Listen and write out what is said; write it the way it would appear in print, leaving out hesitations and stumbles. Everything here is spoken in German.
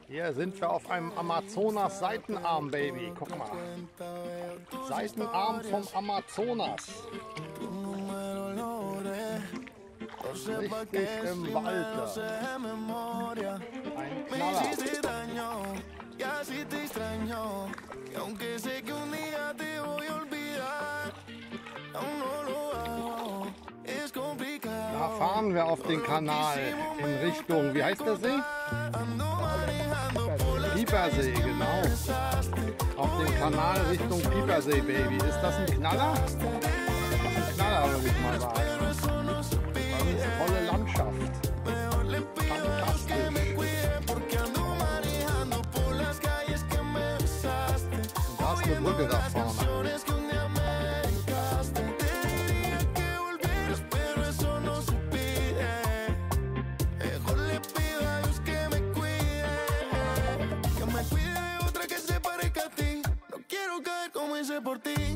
Hier sind wir auf einem Amazonas Seitenarm, Baby. Guck mal. Seitenarm vom Amazonas. Richtig im Wald da. Ein Knaller. Da fahren wir auf den Kanal in Richtung, wie heißt der See? Piepersee, genau. Auf dem Kanal Richtung Piepersee, Baby. Ist das ein Knaller? Das ist ein Knaller, würde ich mal sagen. Ganz tolle Landschaft. Fantastisch. Und da ist eine Brücke da vorne. Por ti.